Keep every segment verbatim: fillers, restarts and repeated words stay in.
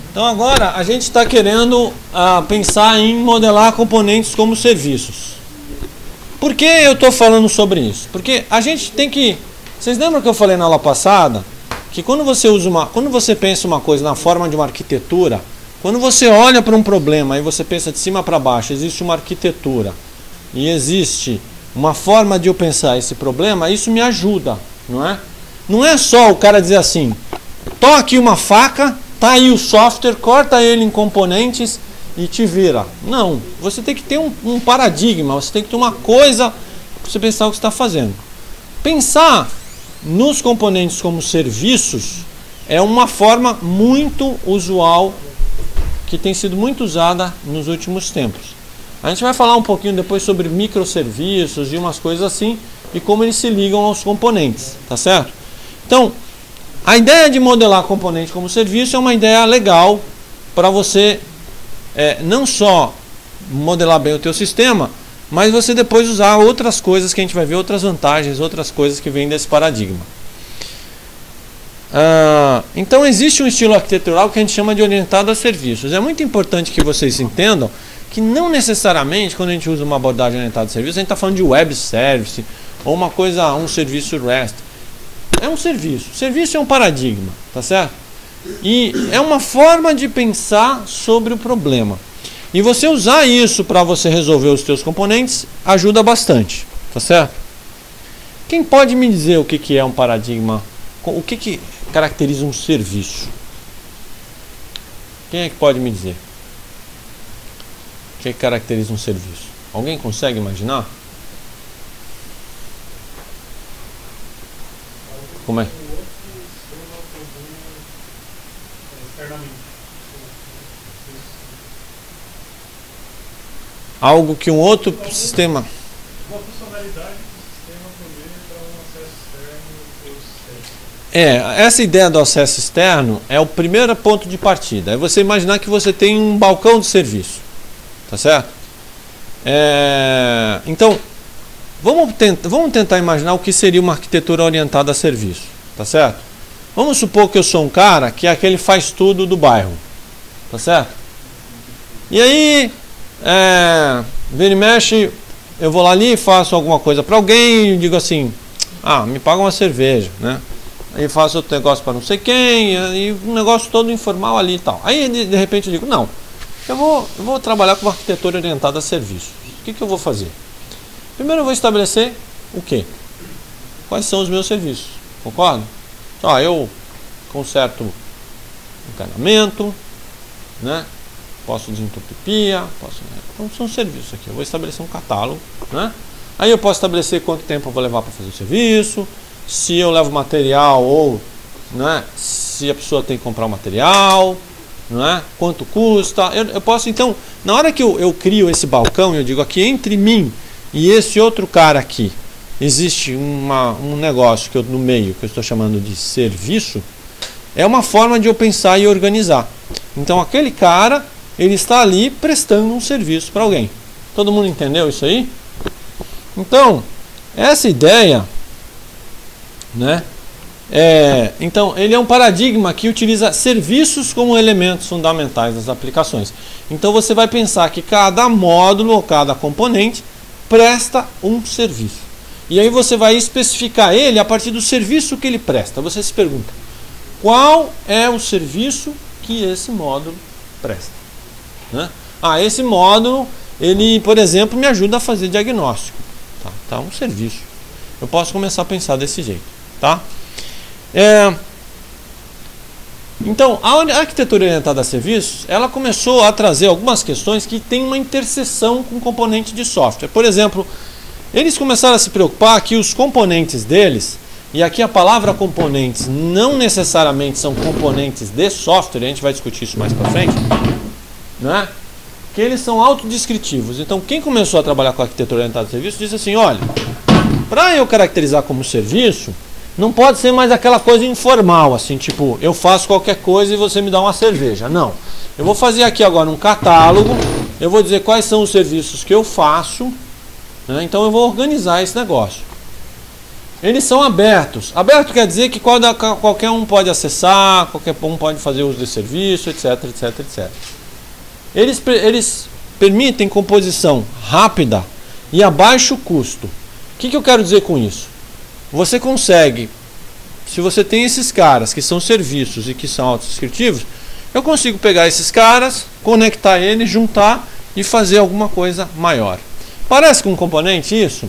Então agora a gente está querendo ah, pensar em modelar componentes como serviços. Por que eu estou falando sobre isso? Porque a gente tem que... Vocês lembram que eu falei na aula passada que quando você usa uma, quando você pensa uma coisa na forma de uma arquitetura, quando você olha para um problema e você pensa de cima para baixo, existe uma arquitetura e existe uma forma de eu pensar esse problema, isso me ajuda, não é? Não é só o cara dizer assim, tô aqui uma faca, tá aí o software, corta ele em componentes e te vira. Não, você tem que ter um, um paradigma, você tem que ter uma coisa para você pensar o que você está fazendo. Pensar nos componentes como serviços é uma forma muito usual que tem sido muito usada nos últimos tempos. A gente vai falar um pouquinho depois sobre microserviços e umas coisas assim e como eles se ligam aos componentes, tá certo? Então, a ideia de modelar componente como serviço é uma ideia legal para você é, não só modelar bem o teu sistema, mas você depois usar outras coisas que a gente vai ver, outras vantagens, outras coisas que vêm desse paradigma. Ah, então existe um estilo arquitetural que a gente chama de orientado a serviços. É muito importante que vocês entendam que não necessariamente quando a gente usa uma abordagem orientada a serviços, a gente está falando de web service ou uma coisa, um serviço REST. É um serviço. Serviço é um paradigma, tá certo? E é uma forma de pensar sobre o problema. E você usar isso para você resolver os seus componentes ajuda bastante, tá certo? Quem pode me dizer o que, que é um paradigma? O que, que caracteriza um serviço? Quem é que pode me dizer? O que, que caracteriza um serviço? Alguém consegue imaginar? Como é? Algo que um outro sistema... Uma funcionalidade do sistema poder para um acesso externo do sistema. É, essa ideia do acesso externo é o primeiro ponto de partida. É você imaginar que você tem um balcão de serviço. Tá certo? É, então, vamos, tenta, vamos tentar imaginar o que seria uma arquitetura orientada a serviço. Tá certo? Vamos supor que eu sou um cara que é aquele faz tudo do bairro. Tá certo? E aí... É, vira e mexe, eu vou lá ali e faço alguma coisa para alguém e digo assim, ah, me paga uma cerveja, né? Aí faço outro negócio para não sei quem, e um negócio todo informal ali e tal. Aí de, de repente eu digo, não, eu vou, eu vou trabalhar com uma arquitetura orientada a serviços. O que, que eu vou fazer? Primeiro eu vou estabelecer o quê? Quais são os meus serviços, concorda? Ah, eu conserto encanamento, né? Posso desentupir pia, posso... Então são serviços aqui. Eu vou estabelecer um catálogo, né? Aí eu posso estabelecer quanto tempo eu vou levar para fazer o serviço, se eu levo material ou, né, se a pessoa tem que comprar o material, né, quanto custa. Eu, eu posso, então, na hora que eu, eu crio esse balcão, eu digo aqui entre mim e esse outro cara aqui, existe uma, um negócio que eu, no meio, que eu estou chamando de serviço, é uma forma de eu pensar e organizar. Então aquele cara... ele está ali prestando um serviço para alguém. Todo mundo entendeu isso aí? Então, essa ideia, né? É, então, ele é um paradigma que utiliza serviços como elementos fundamentais das aplicações. Então, você vai pensar que cada módulo ou cada componente presta um serviço. E aí você vai especificar ele a partir do serviço que ele presta. Você se pergunta, qual é o serviço que esse módulo presta? Né? Ah, esse módulo, ele, por exemplo, me ajuda a fazer diagnóstico. Tá, tá um serviço. Eu posso começar a pensar desse jeito. Tá? É, então, a arquitetura orientada a serviços, ela começou a trazer algumas questões que têm uma interseção com componente de software. Por exemplo, eles começaram a se preocupar que os componentes deles, e aqui a palavra componentes não necessariamente são componentes de software, a gente vai discutir isso mais para frente, né? Que eles são autodescritivos. Então, quem começou a trabalhar com arquitetura orientada a serviço disse assim, olha, para eu caracterizar como serviço, não pode ser mais aquela coisa informal, assim, tipo, eu faço qualquer coisa e você me dá uma cerveja. Não. Eu vou fazer aqui agora um catálogo, eu vou dizer quais são os serviços que eu faço, né? Então eu vou organizar esse negócio. eles são abertos. Aberto quer dizer que qualquer um pode acessar, qualquer um pode fazer uso desse serviço, etc, etc, etcétera. Eles, eles permitem composição rápida e a baixo custo. O que, que eu quero dizer com isso? Você consegue, se você tem esses caras que são serviços e que são autodescritivos, eu consigo pegar esses caras, conectar eles, juntar e fazer alguma coisa maior. Parece com um componente isso?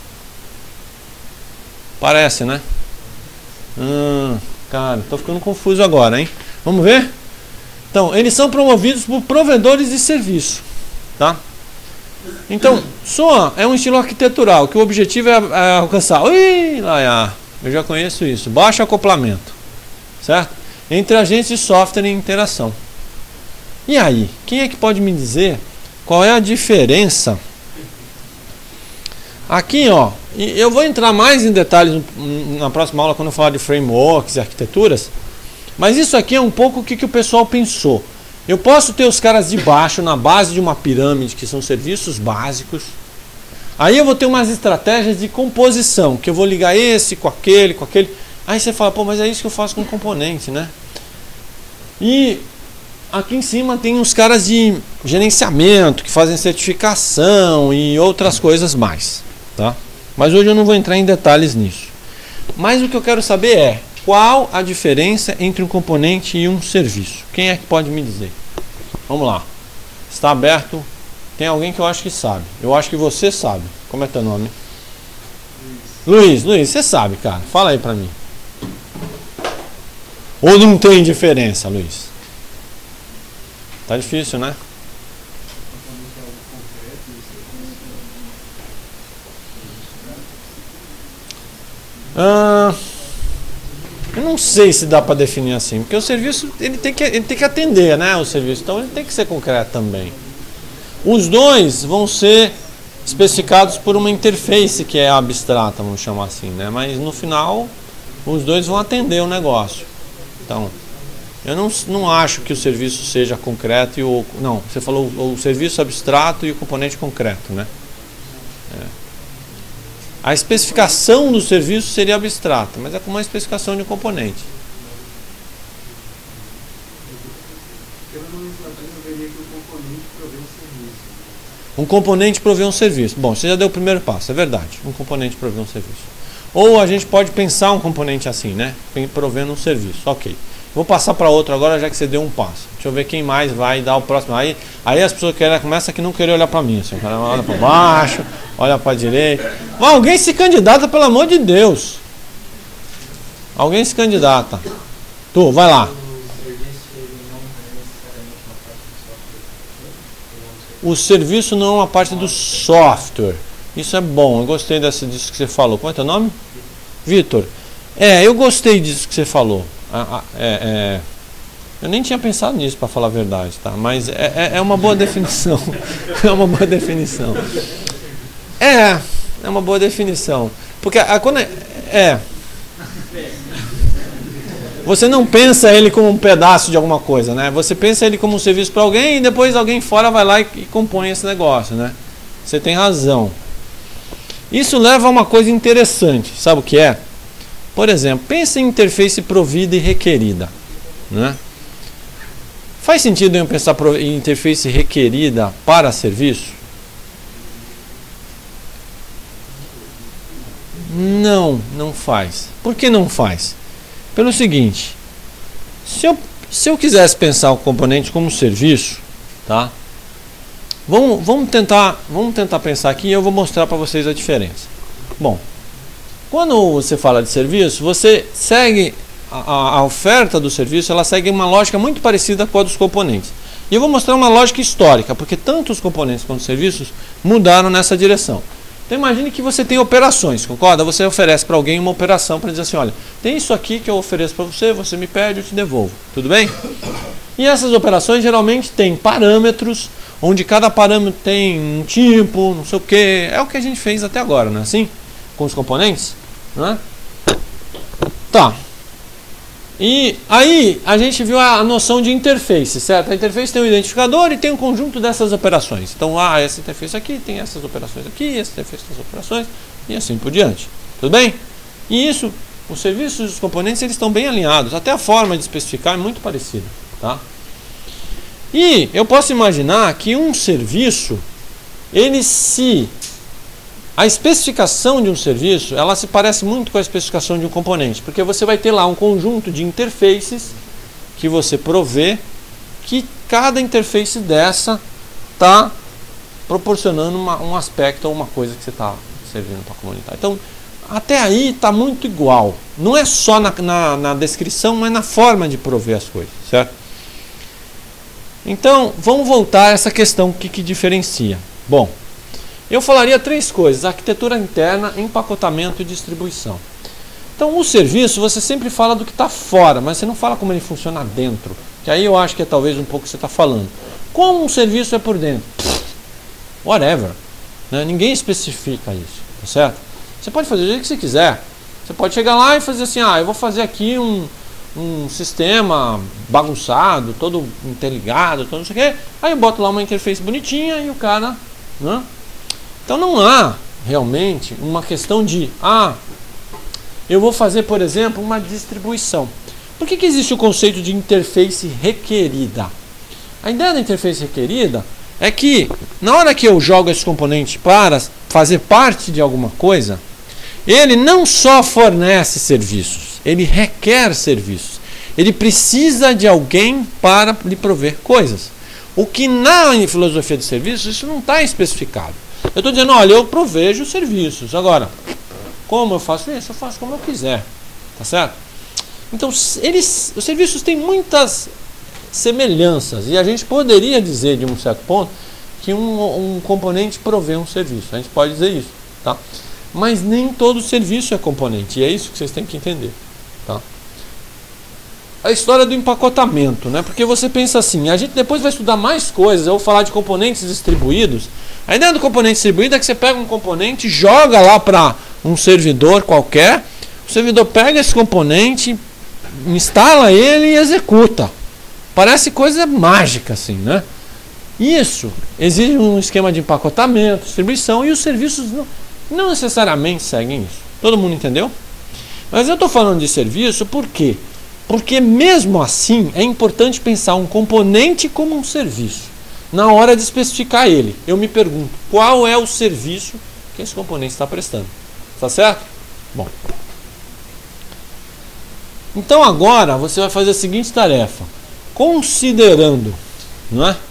Parece, né? Hum, cara, estou ficando confuso agora, hein? Vamos ver? Então, eles são promovidos por provedores de serviço, tá? Então, S O A é um estilo arquitetural que o objetivo é, é alcançar. Ui, lá, eu já conheço isso. Baixo acoplamento, certo? Entre agentes de software e interação. E aí, quem é que pode me dizer qual é a diferença? Aqui, ó, eu vou entrar mais em detalhes na próxima aula quando eu falar de frameworks e arquiteturas, mas isso aqui é um pouco o que, que o pessoal pensou. Eu posso ter os caras de baixo na base de uma pirâmide, que são serviços básicos. Aí eu vou ter umas estratégias de composição, que eu vou ligar esse com aquele, com aquele. Aí você fala, pô, mas é isso que eu faço com componente, né? E aqui em cima tem os caras de gerenciamento, que fazem certificação e outras coisas mais, tá? Mas hoje eu não vou entrar em detalhes nisso. Mas o que eu quero saber é, qual a diferença entre um componente e um serviço? Quem é que pode me dizer? Vamos lá. Está aberto. Tem alguém que eu acho que sabe. Eu acho que você sabe. Como é teu nome? Luiz. Luiz, Luiz, você sabe, cara. Fala aí pra mim. Ou não tem diferença, Luiz? Tá difícil, né? Ah, eu não sei se dá para definir assim, porque o serviço ele tem que, ele tem que atender, né? O serviço, então ele tem que ser concreto também. Os dois vão ser especificados por uma interface que é abstrata, vamos chamar assim, né? Mas no final os dois vão atender o negócio. Então, eu não, não acho que o serviço seja concreto e o não. Você falou o, o serviço abstrato e o componente concreto, né? É. A especificação do serviço seria abstrata, mas é como uma especificação de um componente. Um componente provê um serviço. Bom, você já deu o primeiro passo, é verdade. Um componente provê um serviço. Ou a gente pode pensar um componente assim, né? Provendo um serviço. Ok. Vou passar para outro agora, já que você deu um passo. Deixa eu ver quem mais vai dar o próximo. Aí, aí as pessoas querem, começam a não querer olhar para mim. Assim, o cara olha para baixo, olha para a direita. Mas alguém se candidata, pelo amor de Deus. Alguém se candidata. Tu, vai lá. O serviço não é uma parte do software. Isso é bom, eu gostei desse, disso que você falou. Como é teu nome? Vitor. É, eu gostei disso que você falou. Ah, é, é, eu nem tinha pensado nisso, para falar a verdade, tá? Mas é, é, é uma boa definição. É uma boa definição. É, é uma boa definição. Porque a, quando é, é. Você não pensa ele como um pedaço de alguma coisa, né? Você pensa ele como um serviço para alguém e depois alguém fora vai lá e, e compõe esse negócio, né? Você tem razão. Isso leva a uma coisa interessante, sabe o que é? Por exemplo, pense em interface provida e requerida, né? Faz sentido eu pensar em interface requerida para serviço? Não, não faz. Por que não faz? Pelo seguinte, se eu, se eu quisesse pensar o componente como serviço, tá? Vamos, vamos, tentar, vamos tentar pensar aqui e eu vou mostrar para vocês a diferença. Bom, quando você fala de serviço, você segue a, a oferta do serviço, ela segue uma lógica muito parecida com a dos componentes. E eu vou mostrar uma lógica histórica, porque tanto os componentes quanto os serviços mudaram nessa direção. Então imagine que você tem operações, concorda? Você oferece para alguém uma operação para dizer assim, olha, tem isso aqui que eu ofereço para você, você me pede, eu te devolvo. Tudo bem? E essas operações geralmente têm parâmetros, onde cada parâmetro tem um tipo, não sei o que. É o que a gente fez até agora, não é assim? Com os componentes, né? Tá. E aí a gente viu a noção de interface, certo? A interface tem um identificador e tem um conjunto dessas operações. Então, ah, essa interface aqui tem essas operações aqui, essa interface tem essas operações e assim por diante. Tudo bem? E isso, os serviços e os componentes, eles estão bem alinhados. Até a forma de especificar é muito parecida. Tá? E eu posso imaginar que um serviço, ele se... A especificação de um serviço, ela se parece muito com a especificação de um componente, porque você vai ter lá um conjunto de interfaces que você provê, que cada interface dessa está proporcionando uma, um aspecto ou uma coisa que você está servindo para a comunidade. Então, até aí está muito igual. Não é só na, na, na descrição, mas na forma de prover as coisas, certo? Então, vamos voltar a essa questão, o que, que diferencia. Bom, eu falaria três coisas: arquitetura interna, empacotamento e distribuição. Então, o serviço, você sempre fala do que está fora, mas você não fala como ele funciona dentro. Que aí eu acho que é talvez um pouco o que você está falando. Como um serviço é por dentro? Pff, whatever. Né? Ninguém especifica isso, tá certo? Você pode fazer do jeito que você quiser. Você pode chegar lá e fazer assim, ah, eu vou fazer aqui um, um sistema bagunçado, todo interligado, todo não sei o quê. Aí eu boto lá uma interface bonitinha e o cara... Né? Então não há realmente uma questão de, ah, eu vou fazer, por exemplo, uma distribuição. Por que que existe o conceito de interface requerida? A ideia da interface requerida é que, na hora que eu jogo esse componente para fazer parte de alguma coisa, ele não só fornece serviços, ele requer serviços. Ele precisa de alguém para lhe prover coisas. O que na filosofia de serviços, isso não está especificado. Eu estou dizendo, olha, eu provejo serviços. Agora, como eu faço isso? Eu faço como eu quiser. Tá certo? Então, eles, os serviços têm muitas semelhanças. E a gente poderia dizer, de um certo ponto, que um, um componente provê um serviço. A gente pode dizer isso. Tá? Mas nem todo serviço é componente. E é isso que vocês têm que entender. Tá? A história do empacotamento, né? Porque você pensa assim, a gente depois vai estudar mais coisas, eu vou falar de componentes distribuídos. A ideia do componente distribuído é que você pega um componente, joga lá para um servidor qualquer, o servidor pega esse componente, instala ele e executa. Parece coisa mágica assim, né? Isso exige um esquema de empacotamento, distribuição, e os serviços não, não necessariamente seguem isso. Todo mundo entendeu? Mas eu estou falando de serviço por quê? Porque mesmo assim é importante pensar um componente como um serviço. Na hora de especificar ele, eu me pergunto, qual é o serviço que esse componente está prestando? Tá certo? Bom. Então agora você vai fazer a seguinte tarefa. Considerando, não é,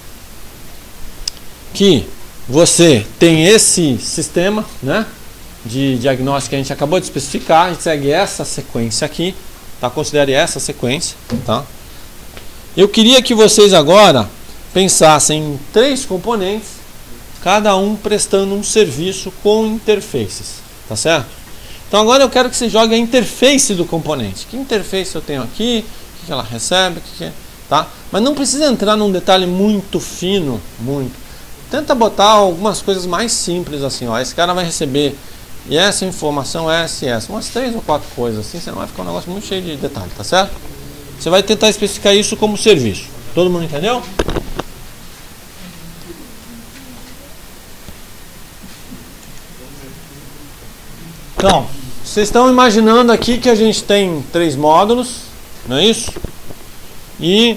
que você tem esse sistema, né, de diagnóstico que a gente acabou de especificar, a gente segue essa sequência aqui. Tá? Considere essa sequência. Tá? Eu queria que vocês agora pensassem em três componentes, cada um prestando um serviço com interfaces. Tá certo? Então agora eu quero que você jogue a interface do componente. Que interface eu tenho aqui? O que ela recebe? O que é? Tá? Mas não precisa entrar num detalhe muito fino. Muito. Tenta botar algumas coisas mais simples assim. Ó. Esse cara vai receber... E essa informação é essa e essa. Umas três ou quatro coisas assim, senão vai ficar um negócio muito cheio de detalhes, tá certo? Você vai tentar especificar isso como serviço. Todo mundo entendeu? Então, vocês estão imaginando aqui que a gente tem três módulos, não é isso? E...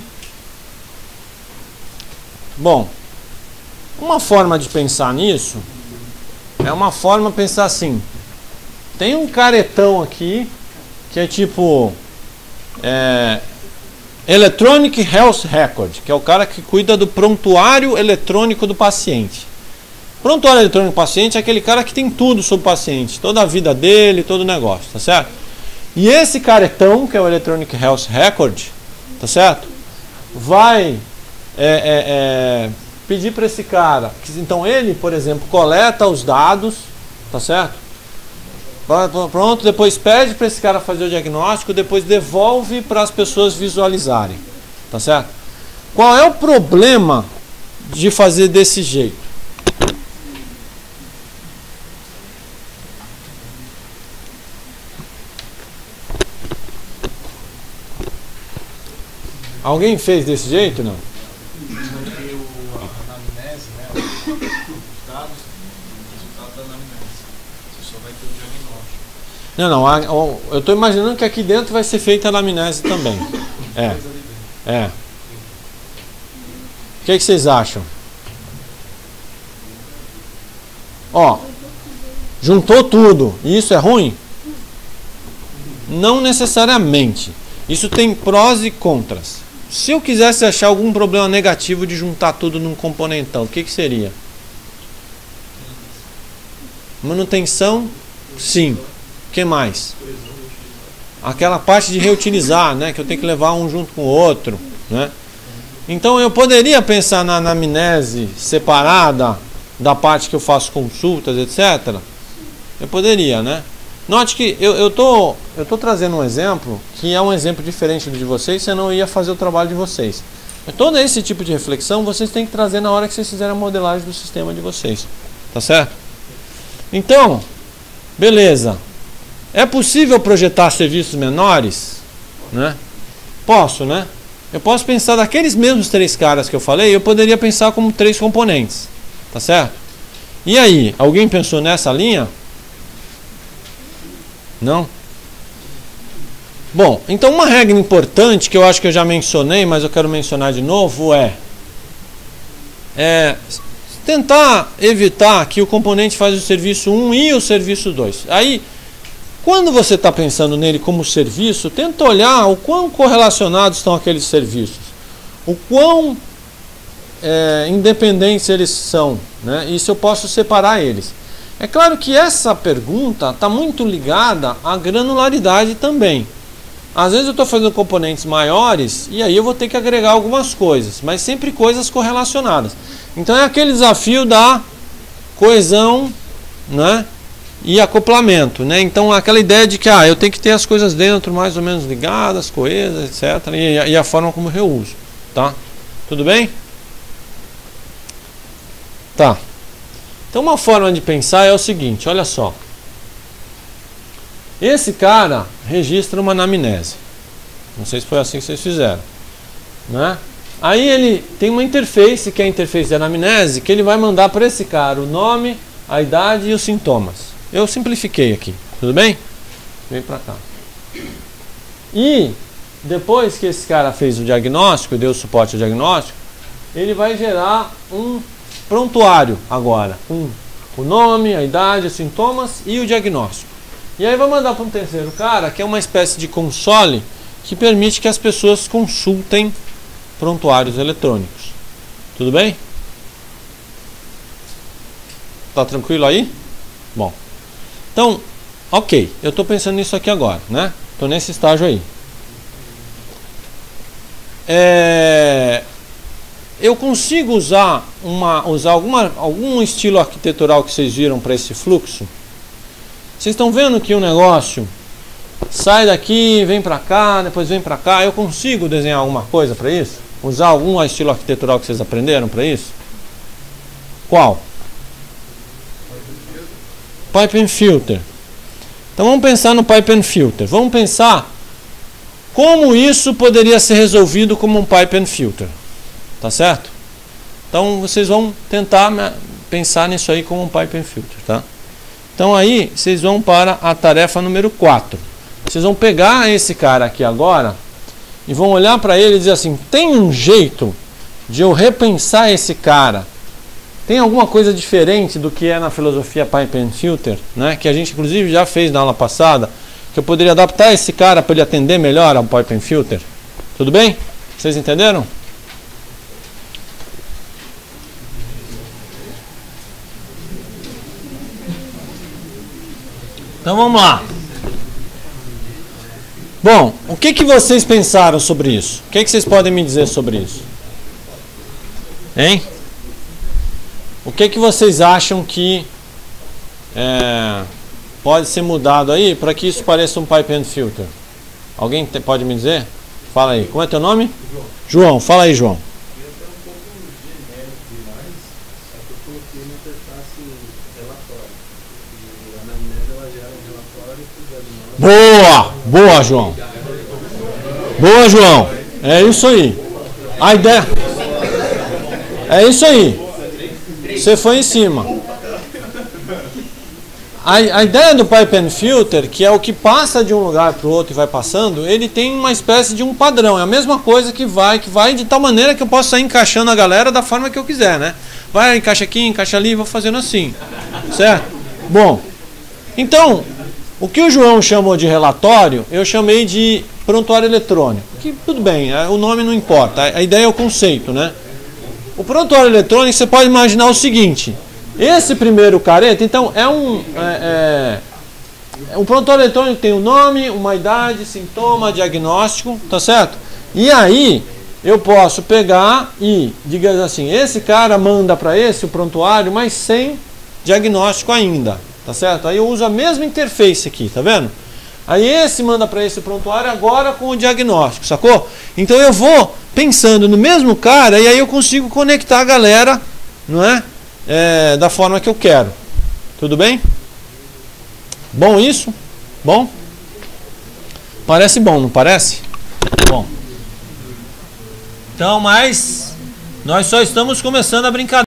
Bom, uma forma de pensar nisso... É uma forma de pensar assim, tem um caretão aqui, que é tipo é, Electronic Health Record, que é o cara que cuida do prontuário eletrônico do paciente. Prontuário eletrônico do paciente é aquele cara que tem tudo sobre o paciente, toda a vida dele, todo o negócio, tá certo? E esse caretão, que é o Electronic Health Record, tá certo? Vai... É, é, é, pedir para esse cara, que, então ele, por exemplo, coleta os dados, tá certo? Pronto, depois pede para esse cara fazer o diagnóstico, depois devolve para as pessoas visualizarem, tá certo? Qual é o problema de fazer desse jeito? Alguém fez desse jeito, não? Não, não, a, o, eu estou imaginando que aqui dentro vai ser feita a anamnese também. É, é. O que, que vocês acham? Ó, juntou tudo. E isso é ruim? Não necessariamente. Isso tem prós e contras. Se eu quisesse achar algum problema negativo de juntar tudo num componentão, o que, que seria? Manutenção? Sim. O que mais? Aquela parte de reutilizar, né? Que eu tenho que levar um junto com o outro, né? Então eu poderia pensar na anamnese separada da parte que eu faço consultas, etcétera. Eu poderia, né? Note que eu, eu, tô, eu tô trazendo um exemplo que é um exemplo diferente do de vocês, senão eu ia fazer o trabalho de vocês. Todo esse tipo de reflexão vocês têm que trazer na hora que vocês fizerem a modelagem do sistema de vocês. Tá certo? Então, beleza. É possível projetar serviços menores? Né? Posso, né? Eu posso pensar daqueles mesmos três caras que eu falei, eu poderia pensar como três componentes. Tá certo? E aí, alguém pensou nessa linha? Não? Bom, então uma regra importante que eu acho que eu já mencionei, mas eu quero mencionar de novo é, é tentar evitar que o componente faz o serviço um e o serviço dois. Aí, quando você está pensando nele como serviço, tenta olhar o quão correlacionados estão aqueles serviços, o quão é, independentes eles são, né? E se eu posso separar eles. É claro que essa pergunta está muito ligada à granularidade também. Às vezes eu estou fazendo componentes maiores e aí eu vou ter que agregar algumas coisas, mas sempre coisas correlacionadas. Então é aquele desafio da coesão, né, e acoplamento, né? Então aquela ideia de que ah, eu tenho que ter as coisas dentro mais ou menos ligadas, coesas, etcétera. E, e a forma como eu reuso, tá? Tudo bem? Tá. Então uma forma de pensar é o seguinte, olha só. Esse cara registra uma anamnese. Não sei se foi assim que vocês fizeram, né? Aí ele tem uma interface, que é a interface de anamnese, que ele vai mandar para esse cara o nome, a idade e os sintomas. Eu simplifiquei aqui, tudo bem? Vem para cá. E depois que esse cara fez o diagnóstico, deu suporte ao diagnóstico, ele vai gerar um prontuário agora, com o nome, a idade, os sintomas e o diagnóstico. E aí vai mandar para um terceiro cara, que é uma espécie de console que permite que as pessoas consultem prontuários eletrônicos. Tudo bem? Tá tranquilo aí? Bom. Então, ok, eu estou pensando nisso aqui agora, né? Estou nesse estágio aí. É... Eu consigo usar, uma, usar alguma, algum estilo arquitetural que vocês viram para esse fluxo? Vocês estão vendo que o negócio sai daqui, vem para cá, depois vem para cá. Eu consigo desenhar alguma coisa para isso? Usar algum estilo arquitetural que vocês aprenderam para isso? Qual? Pipe and Filter. Então vamos pensar no Pipe and Filter. Vamos pensar como isso poderia ser resolvido como um Pipe and Filter. Tá certo? Então vocês vão tentar pensar nisso aí como um Pipe and Filter, tá? Então aí vocês vão para a tarefa número quatro. Vocês vão pegar esse cara aqui agora e vão olhar para ele e dizer assim, tem um jeito de eu repensar esse cara? Tem alguma coisa diferente do que é na filosofia Pipe and Filter, né? Que a gente inclusive já fez na aula passada, que eu poderia adaptar esse cara para ele atender melhor ao Pipe and Filter? Tudo bem? Vocês entenderam? Então vamos lá. Bom, o que, que vocês pensaram sobre isso? O que, que vocês podem me dizer sobre isso? Hein? O que, que vocês acham que é, pode ser mudado aí para que isso pareça um Pipe and Filter? Alguém te, pode me dizer? Fala aí. Como é teu nome? João. João, fala aí, João. Boa! Boa, João! Boa, João! É isso aí! A ideia... É isso aí! Você foi em cima. a, a ideia do Pipe and Filter, que é o que passa de um lugar para o outro e vai passando, ele tem uma espécie de um padrão. É a mesma coisa que vai, que vai de tal maneira que eu posso sair encaixando a galera da forma que eu quiser, né? Vai, encaixa aqui, encaixa ali, vou fazendo assim, certo? Bom, então, o que o João chamou de relatório, eu chamei de prontuário eletrônico. Que tudo bem, o nome não importa, a ideia é o conceito, né? O prontuário eletrônico, você pode imaginar o seguinte: esse primeiro careta, então, é um... É, é, um prontuário eletrônico tem um nome, uma idade, sintoma, diagnóstico, tá certo? E aí, eu posso pegar e, digamos assim, esse cara manda para esse o prontuário, mas sem diagnóstico ainda, tá certo? Aí eu uso a mesma interface aqui, tá vendo? Aí esse manda para esse prontuário agora com o diagnóstico, sacou? Então eu vou pensando no mesmo cara e aí eu consigo conectar a galera, não é? É, da forma que eu quero. Tudo bem? Bom isso? Bom? Parece bom, não parece? Bom. Então, mas nós só estamos começando a brincadeira.